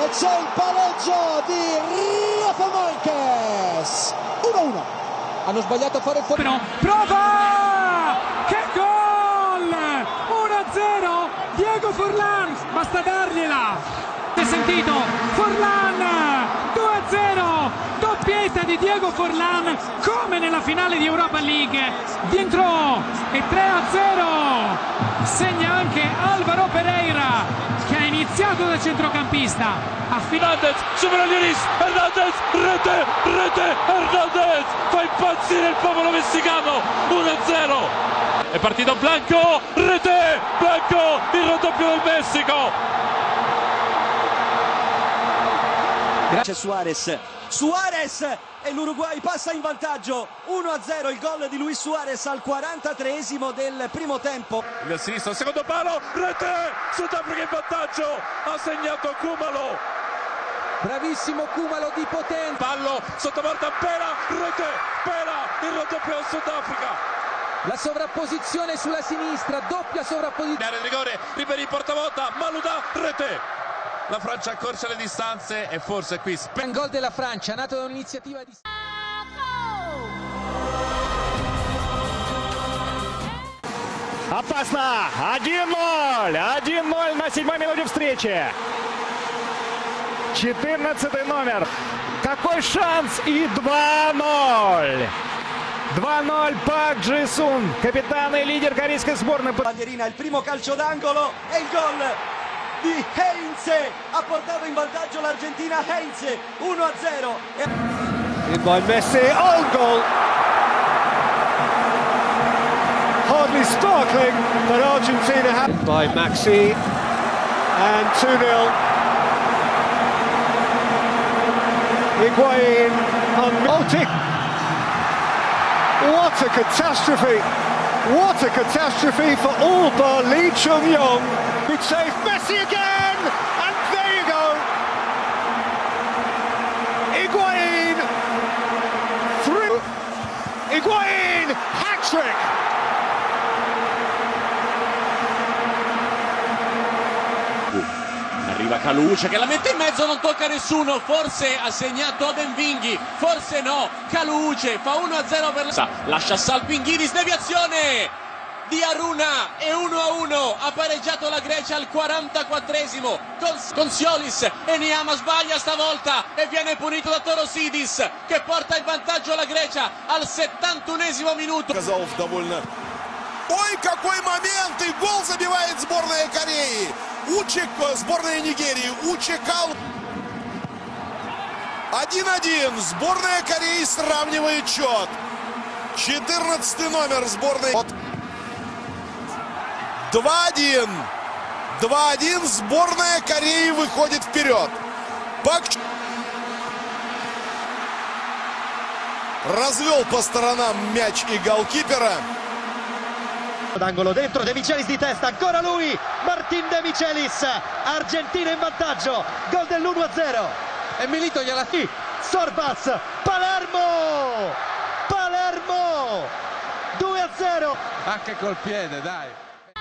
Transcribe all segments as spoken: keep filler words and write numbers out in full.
e c'è il pareggio di Rafa Marquez. uno a uno. Hanno sbagliato a fare fuori. Prova! Che gol! uno a zero. Diego Forlán, basta dargliela. Hai sentito? Forlán, due a zero. Doppietta di Diego Forlán, come nella finale di Europa League. Dentro e tre a zero. Segna anche Álvaro Pereira, che ha iniziato da centrocampista. Hernández, supera Lloris, Hernández, rete, rete, Hernández, fa impazzire il popolo messicano, uno a zero. È partito Blanco, rete, Blanco, il raddoppio del Messico. C'è Suarez, Suarez e l'Uruguay passa in vantaggio, uno a zero, il gol di Luis Suarez al quarantatreesimo del primo tempo. Il sinistro, secondo palo, rete, Sudafrica in vantaggio, ha segnato Kumalo. Bravissimo Kumalo di potenza. Pallo, sottoporta Pera, rete, Pera, il raddoppio del Sudafrica. La sovrapposizione sulla sinistra, doppia sovrapposizione. Area di rigore, Ribéry portavolta, Malouda, rete. La Francia accorcia le distanze e forse qui un gol della Francia, nato da un'iniziativa di... Опасно! один ноль! один ноль на седьмой минуте встречи. четырнадцатый номер. Какой шанс! И два ноль! два ноль Пак Джи-сун, капитан и лидер корейской сборной. Bandierina, il primo calcio d'angolo e il gol di Heinze ha portato in vantaggio l'Argentina. Heinze uno a zero. In by Messi, own goal. Hardly sparkling, but Argentina have. In by Maxi, and two nil. Higuain on Baltic. What a catastrophe! What a catastrophe for all bar Lee Chung-yong. Good save, Messi again! And there you go! Higuain! Through! Higuain! Hat-trick! Arriva Kaluce che la mette in mezzo, non tocca nessuno, forse ha segnato Odenvinghi, forse no, Kaluce fa uno a zero per la... Lascia Salpinghini, sdeviazione di Aruna e uno a uno, ha pareggiato la Grecia al quarantaquattresimo con, con Siolis e Niama sbaglia stavolta e viene punito da Torosidis che porta in vantaggio la Grecia al settantunesimo minuto. Ой, какой момент! И гол забивает сборная Кореи! Учек сборная Нигерии, Учекал. один один. Сборная Кореи сравнивает счет. четырнадцатый номер сборной. два один. два один. Сборная Кореи выходит вперед. Пак развел по сторонам мяч и голкипера. D'angolo dentro, De Michelis di testa, ancora lui, Martin De Michelis, Argentina in vantaggio, gol dell'uno a zero. E Milito gliela sì. Sorbas, Palermo, Palermo, due a zero. Anche col piede, dai.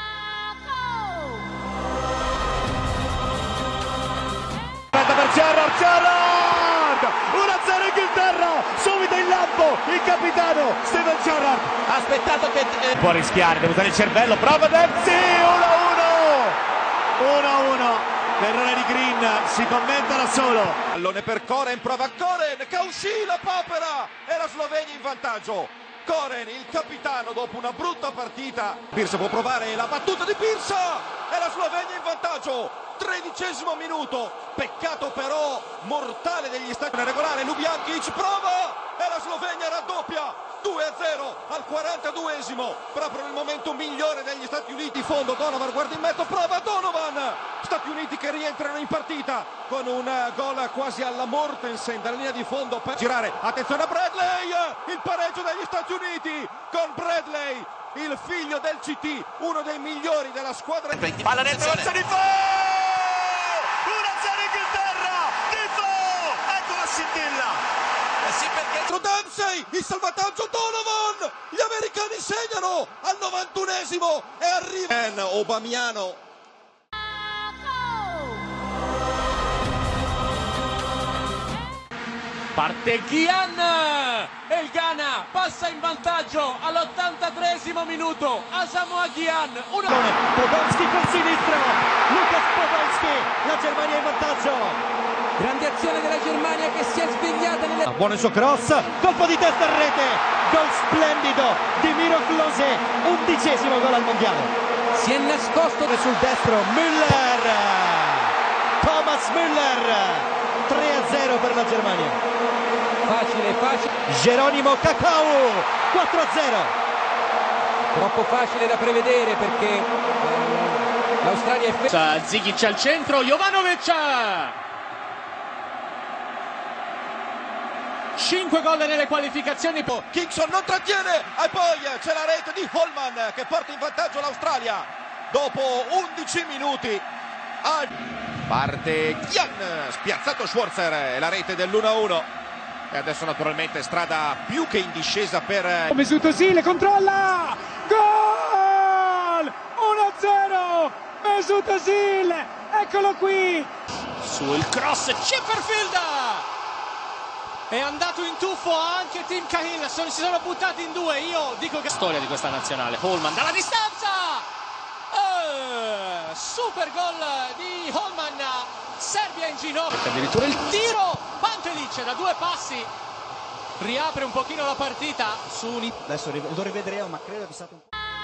Per Gerrard, Gerrard! uno a zero Inghilterra! Subito in lampo il capitano Steven Gerrard. Ha aspettato che... Eh... Può rischiare, deve usare il cervello, prova Dempsey, uno a uno! uno a uno, l'errore di Green si commenta da solo. Pallone per Koren, prova Koren, Cauchy, la papera e la Slovenia in vantaggio. Koren, il capitano, dopo una brutta partita. Pirsa può provare la battuta di Pirsa e la Slovenia in vantaggio. Tredicesimo minuto, peccato però mortale degli Stati Uniti. Regolare, Lubjankic prova e la Slovenia raddoppia. due a zero al quarantaduesimo, proprio nel momento migliore degli Stati Uniti. Fondo, Donovan guarda in mezzo, prova Donovan. Stati Uniti che rientrano in partita con un gol quasi alla Mortensen dalla linea di fondo per girare. Attenzione a Bradley, il pareggio degli Stati Uniti con Bradley, il figlio del C T, uno dei migliori della squadra. Palla nel terzo di Fo! uno a zero Inghilterra! Di Fo! Ecco la scintilla! Eh sì, perché... Dempsey, il salvataggio Donovan, gli americani segnano al novantunesimo e arriva Obamiano. Parte Gyan e il Ghana passa in vantaggio all'ottantatreesimo minuto. Asamoah Gyan, una... Podolski col sinistro, Lukas Podolski, la Germania in vantaggio. Grande azione della Germania che si è svegliata nelle... Buono il suo cross, colpo di testa a rete, gol splendido di Miro Klose, undicesimo gol al mondiale. Si è nascosto sul destro, Müller, Thomas Müller, tre a zero per la Germania. Facile, facile. Geronimo Cacau, quattro a zero. Troppo facile da prevedere perché eh, l'Australia è ferma. Zigic al centro, Jovanovic. cinque gol nelle qualificazioni. Kingston non trattiene e poi c'è la rete di Holman che porta in vantaggio l'Australia dopo undici minuti. Parte Gyan, spiazzato Schwarzer e la rete dell'uno a uno. E adesso naturalmente strada più che in discesa per... Mesut Özil controlla! Gol! uno a zero! Mesut Özil! Eccolo qui! Sul cross Chipperfield! È andato in tuffo anche Tim Cahill, sono, si sono buttati in due. Io dico che... Storia di questa nazionale. Holman dalla distanza! Eh, super gol di Holman! Serbia in ginocchio, addirittura il tiro, Pantelic da due passi riapre un pochino la partita su un... Adesso lo rivedremo, ma credo che sia stato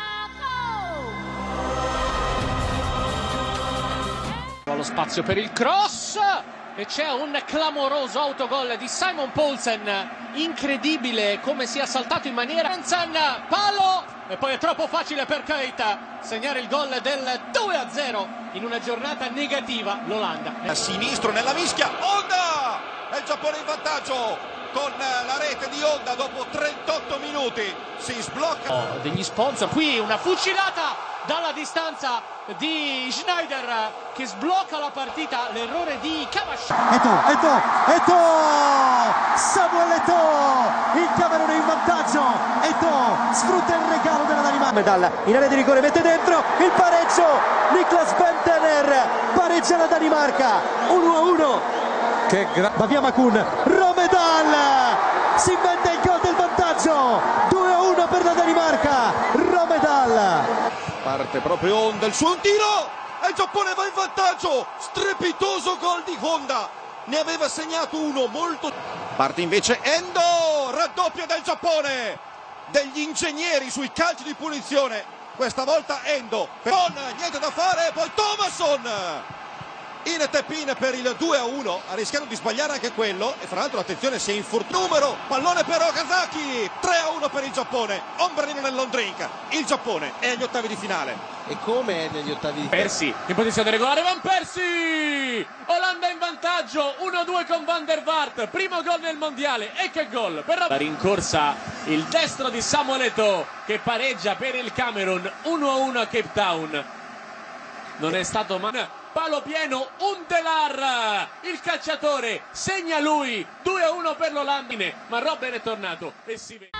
un... lo spazio per il cross e c'è un clamoroso autogol di Simon Poulsen, incredibile come sia saltato in maniera palo e poi è troppo facile per Keita segnare il gol del due a zero in una giornata negativa. L'Olanda a sinistro nella mischia, Honda e il Giappone in vantaggio con la rete di Honda dopo trentotto minuti. Si sblocca oh, degli sponsor, qui una fucilata dalla distanza di Schneider che sblocca la partita, l'errore di Kavash. Eto'o, Eto'o, Eto'o, Samuel Eto'o, il Camerun è in vantaggio, Eto'o sfrutta il regalo della Danimarca. Medalla in area di rigore, mette dentro il pareggio, Niklas Bentner pareggia la Danimarca, uno a uno. Che gra... Babiamakun, Romedal si inventa il gol del vantaggio, due a uno per la Danimarca, Romedal. Parte proprio Honda, il suo tiro e il Giappone va in vantaggio, strepitoso gol di Honda, ne aveva segnato uno molto... Parte invece Endo, raddoppia del Giappone, degli ingegneri sui calci di punizione, questa volta Endo, con niente da fare, poi Thomasson in tap-in per il due a uno, ha rischiato di sbagliare anche quello e fra l'altro attenzione si è infortunato. Numero, pallone per Okazaki, tre a uno per il Giappone, ombrellino nel long drink, il Giappone è agli ottavi di finale. E come negli ottavi di finale? Persi in posizione regolare, Van Persie, Olanda in vantaggio, uno a due con Van der Vaart, primo gol nel mondiale e che gol per la rincorsa, il destro di Samuel Eto'o che pareggia per il Camerun, uno a uno a Cape Town. Non è stato male. Palo pieno, Untelar, il calciatore, segna lui, due a uno per l'Olanda, ma Robben è tornato e si vede.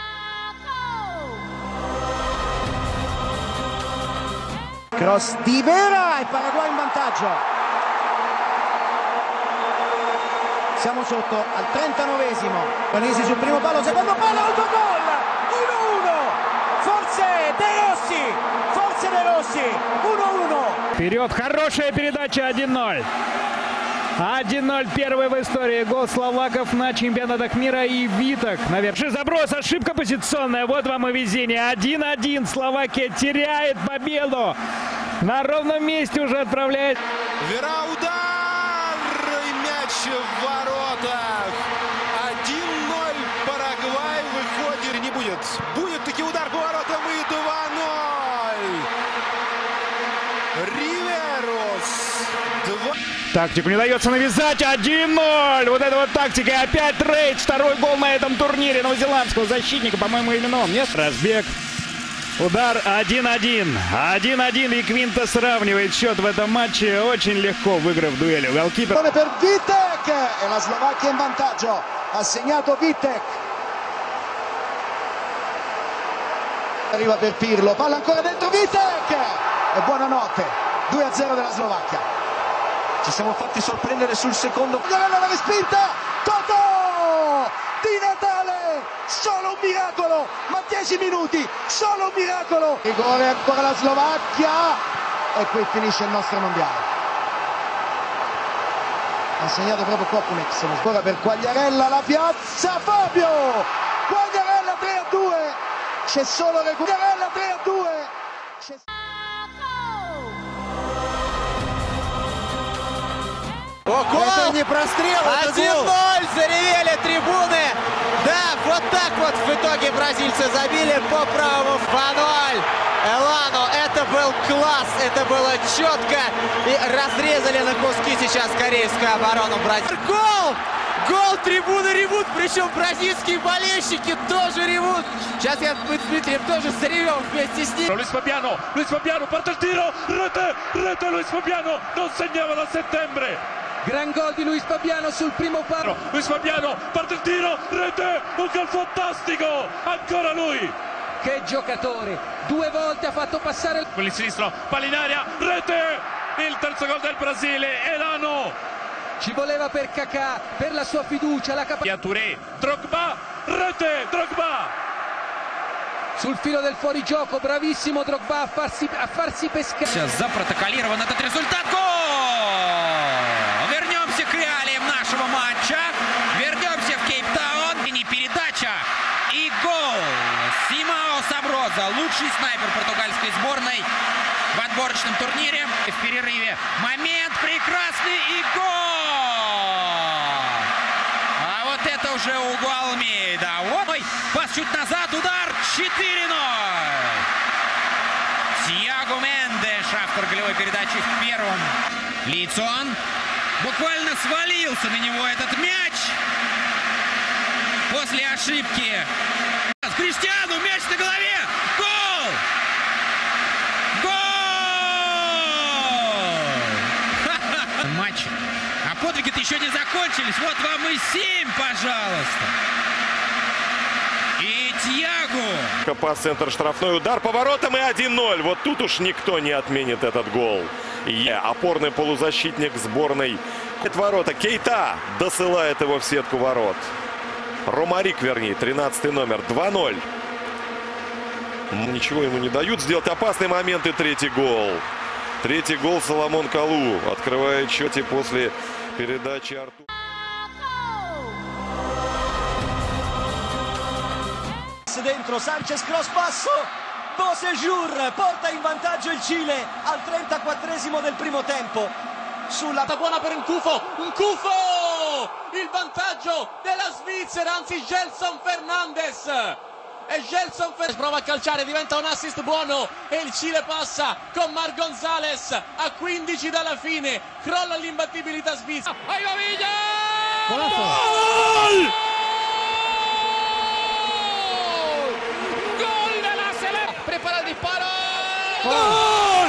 Cross di Vera e Paraguay in vantaggio. Siamo sotto al trentanovesimo. Panesi sul primo palo, secondo palo, autogol, uno a uno. Forse De Rossi, forse De Rossi, uno a uno. Вперед, хорошая передача, один ноль. один ноль, первый в истории гол словаков на чемпионатах мира и Виток. Наверное, заброс, ошибка позиционная, вот вам и везение. один один, Словакия теряет победу. На ровном месте уже отправляет. Вера, удар и мяч в воротах. один ноль, Парагвай выходит, не будет. Будет таки удар по воротам и два ноль. Риверос. Два... Тактику не дается навязать. один ноль. Вот это вот тактика. И опять Рейдж. Второй гол на этом турнире новозеландского защитника. По-моему, именно он. Нет? Разбег. Удар один один. один один. И Квинта сравнивает счет в этом матче. Очень легко выиграв дуэль. Голкипер. Per Vitek e la Slovacchia in vantaggio. Ha segnato Vitek. Arriva per Pirlo. Palla ancora dentro Vitek. E buonanotte. due a zero della Slovacchia. Ci siamo fatti sorprendere sul secondo. La respinta. Totò. di Natale, solo un miracolo, ma dieci minuti, solo un miracolo. Rigore ancora la Slovacchia e qui finisce il nostro mondiale. Ha segnato proprio Kopunek, sono ancora per Quagliarella, la piazza Fabio, Quagliarella tre a due, c'è solo Quagliarella tre a due. C'è... Это не прострел, один ноль, заревели трибуны. Да, вот так вот в итоге бразильцы забили по правому. два ноль. Элану, это был класс, это было четко. И разрезали на куски сейчас корейскую оборону Бразилии. Гол! Гол, трибуны ревут, причем бразильские болельщики тоже ревут. Сейчас я, мы с Дмитрием тоже заревем вместе с ним. Luis Fabiano, Luis Fabiano, parte il tiro, rete, rete Luis Fabiano, non segnava da settembre. Gran gol di Luis Fabiano sul primo palo. Luis Fabiano, parte il tiro, rete, un gol fantastico, ancora lui. Che giocatore, due volte ha fatto passare il... Quelli sinistro, palla in aria, rete, il terzo gol del Brasile, Elano. Ci voleva per Kaká, per la sua fiducia, la capacità. Touré, Drogba, rete, Drogba. Sul filo del fuorigioco, bravissimo Drogba a farsi, a farsi pescare. Сейчас запротоколирован этот результат. Гол! Вернемся к реалиям нашего матча. Вернемся в Кейптаун. И не передача. И гол. Симао Саброза, лучший снайпер португальской сборной в отборочном турнире. В перерыве. Момент прекрасный и гол! А вот это уже угол Алмейда. Вот. Ой, пас чуть назад, удар. четыре ноль. Тиаго Мендеш, автор голевой передачи в первом. Лицон буквально свалился на него этот мяч после ошибки. Криштиану, мяч на голове. Гол! Гол! Матч. А подвиги-то еще не закончились. Вот вам и семь, пожалуйста. И Тиаго. Пас, центр, штрафной удар, поворотом и один ноль. Вот тут уж никто не отменит этот гол. И опорный полузащитник сборной. Это ворота. Кейта досылает его в сетку ворот. Ромарик, вернее, тринадцатый номер. два ноль. Ничего ему не дают сделать. Опасный момент и третий гол. Третий гол Соломон Калу. Открывает счете после передачи Артура. Dentro Sanchez, cross passo, Bosejur porta in vantaggio il Cile al trentaquattresimo del primo tempo. Sulla buona per Nkufo, Nkufo! Il vantaggio della Svizzera, anzi Gelson Fernandes. E Gelson Fernandes prova a calciare, diventa un assist buono e il Cile passa con Mar Gonzalez a quindici dalla fine. Crolla l'imbattibilità svizzera. Ahí va Villa! Gol! Prepara il disparo. Gol!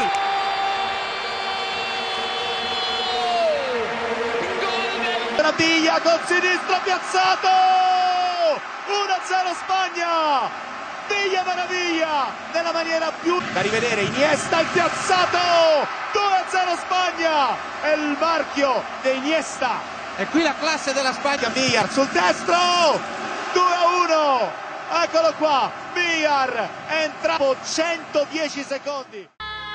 Meraviglia con sinistro piazzato. uno a zero Spagna. Villa Meraviglia nella maniera più da rivedere. Iniesta il piazzato. due a zero Spagna. È il marchio di Iniesta. E qui la classe della Spagna. Villar sul destro. due a uno. Eccolo qua, Villar entra centodieci secondi.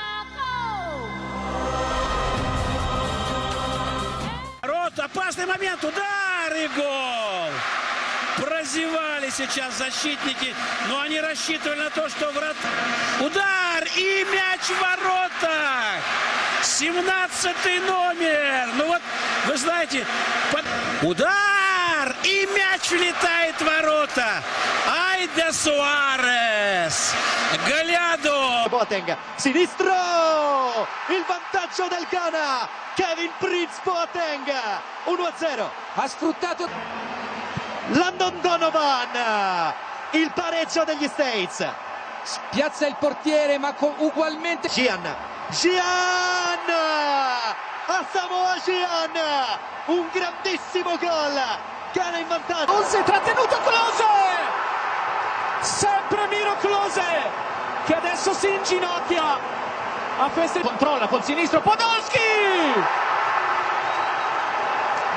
Рот, опасный момент, удар и гол. Прозевали сейчас защитники, но они рассчитывали на то, что врат... Удар и мяч в воротах. семнадцатый номер. Ну вот, вы знаете, под... удар и мяч влетает в ворота. Айде Суарес, Gallardo. Boateng, sinistro, il vantaggio del Ghana, Kevin Prince Boateng, uno a zero. Ha sfruttato Landon Donovan, il pareggio degli States. Piazza il portiere ma con ugualmente Gian, Gian, a Samoa Gian, un grandissimo gol. Ghana in vantaggio. Klose, trattenuto Klose! Sempre Miro Klose che adesso si inginocchia a festeggiare. Controlla col sinistro Podolski! due a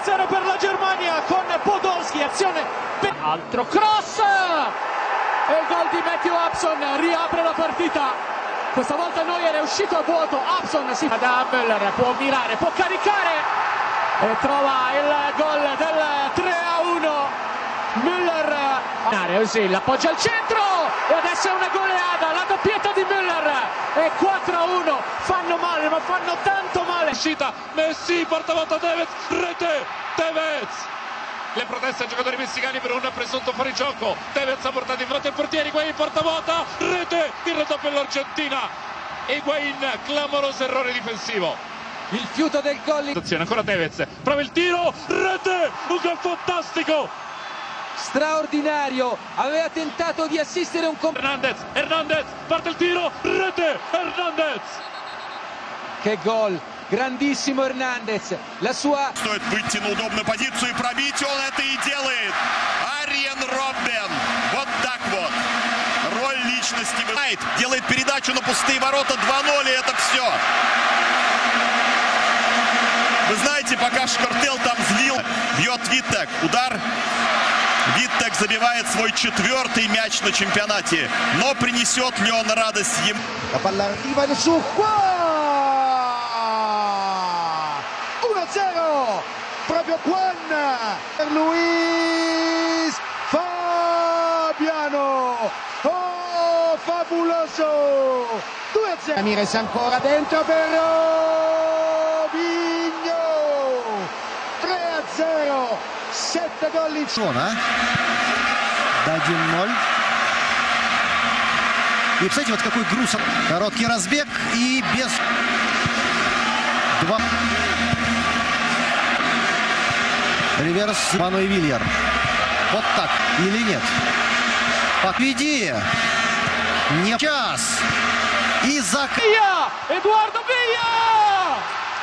zero per la Germania con Podolski, azione per... altro cross e il gol di Matthew Upson riapre la partita. Questa volta Neuer è uscito a vuoto, Upson si fa da Müller, può mirare, può caricare e trova il gol del tre a uno. Müller Özil appoggia al centro e adesso è una goleada, la doppietta di Müller e quattro a uno. Fanno male, ma fanno tanto male. Uscita Messi, porta volta Tevez, rete Tevez. Le proteste ai giocatori messicani per un presunto fuorigioco. Tevez ha portato in fronte il portiere, Higuain porta vuota, rete, il raddoppio per l'Argentina. Higuain, clamoroso errore difensivo. Il fiuto del gol. Ancora Tevez, prova il tiro, rete, un gol fantastico. Straordinario, aveva tentato di assistere un comp... Hernandez, Hernandez, parte il tiro, rete, Hernandez. Che gol, grandissimo Hernandez, la sua... Стоит выйти на удобную позицию и пробить, он это и делает. Арьен Роббен, вот так вот. Роль личности выполняет, делает передачу на пустые ворота, два ноль, и это все. Вы знаете, пока Шкартел там злил, бьет Виттек, удар. Виттек забивает свой четвертый мяч на чемпионате. Но принесет ли он радость ему? La palla arriva su qua! uno a zero! Proprio Juan per Luis Fabiano! Oh, fabuloso! due a zero! Ramirez ancora dentro per Robinho! tre a zero! sette gol in zona. До один ноль. И представляете, вот какой груз. Короткий разбег и без... Два. Реверс Ману и Вильяр. Вот так. Или нет? Впереди. Не час. И за... Эдуардо Villa!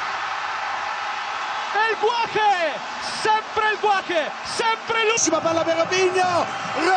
El Guaje! Sempre il Guaje! Sempre lui! Palla per Robinho!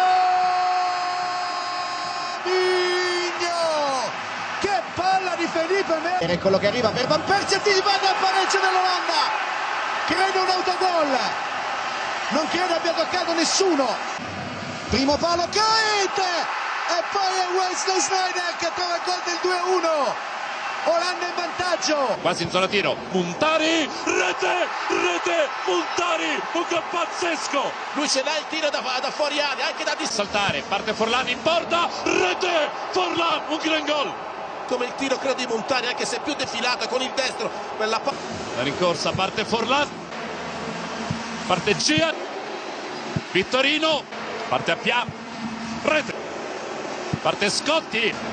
Robinho! Che palla di Felipe Melo! Ed è quello che arriva per Van Persie, anticipando al pareggio dell'Olanda! Credo un autogol! Non credo abbia toccato nessuno! Primo palo, Kate! E poi è Wesley Sneijder che trova il gol del due a uno! Olanda in vantaggio, quasi in zona tiro, Muntari, rete, rete, Muntari, un gol pazzesco, lui ce l'ha il tiro da, da fuori area, anche da dis- saltare, parte Forlan in porta, rete, Forlan, un gran gol, come il tiro credo di Muntari, anche se più defilata con il destro, quella pa- la rincorsa, parte Forlan, parte Gia, Vittorino, parte Appia, rete, parte Scotti,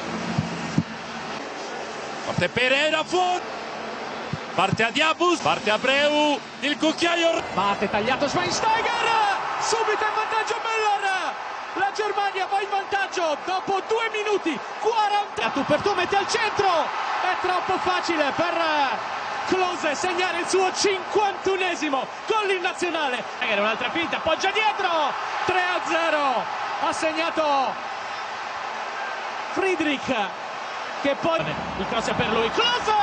parte Pereira fuori, parte Adiabus, parte Abreu, il cucchiaio. Bate tagliato Schweinsteiger, subito in vantaggio Müller. La Germania va in vantaggio dopo due minuti quaranta. Tu per tu metti al centro, è troppo facile per Klose segnare il suo cinquantunesimo gol in nazionale. Un'altra finta, appoggia dietro, tre a zero. Ha segnato Friedrich. Che poi il cross è per lui, Klose!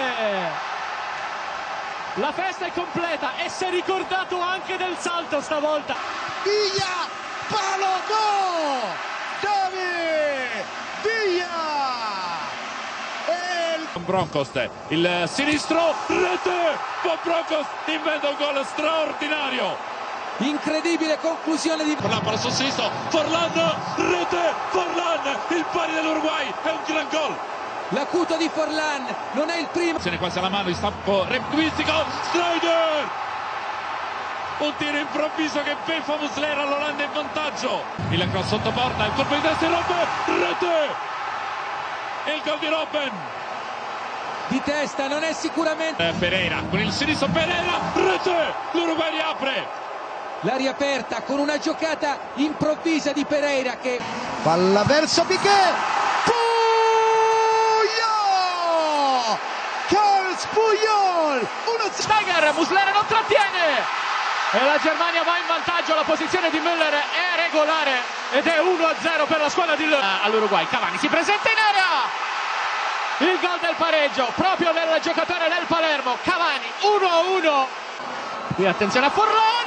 La festa è completa e si è ricordato anche del salto stavolta. Villa, palo, go! David Villa! Il... Van Bronckhorst, il sinistro, rete! Van Bronckhorst inventa un gol straordinario! Incredibile conclusione di Forlan per il suo sinistro, Forlan, rete, Forlan, il pari dell'Uruguay, è un gran gol! L'acuto di Forlan non è il primo. Tiene quasi alla mano di stampo rettilistico, Sneijder! Un tiro improvviso che beffa Muslera, l'Olanda in vantaggio. Il cross sotto porta, il colpo di testa di Robben, rete! E il gol di Robben. Di testa, non è sicuramente... Eh, Pereira, con il sinistro Pereira, rete! L'Uruguay riapre. L'aria aperta con una giocata improvvisa di Pereira che... Palla verso Piqué! Puyol, uno Steiger, Muslera non trattiene e la Germania va in vantaggio. La posizione di Müller è regolare ed è uno a zero per la squadra di all'Uruguay. Cavani si presenta in area, il gol del pareggio proprio del giocatore del Palermo. Cavani, uno a uno. Qui attenzione a Forlan,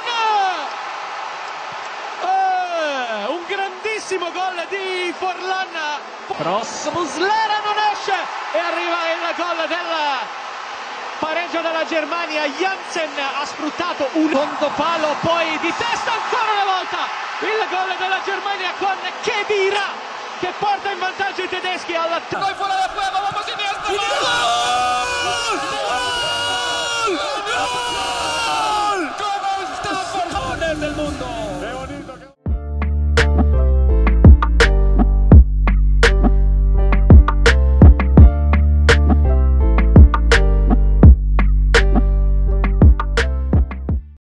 eh, un grandissimo gol di Forlan, cross, Muslera non esce e arriva il gol del pareggio della Germania. Jansen ha sfruttato un fondo palo, poi di testa ancora una volta il gol della Germania con Khedira che porta in vantaggio i tedeschi alla... Gol fuera de juego, vamos Iniesta.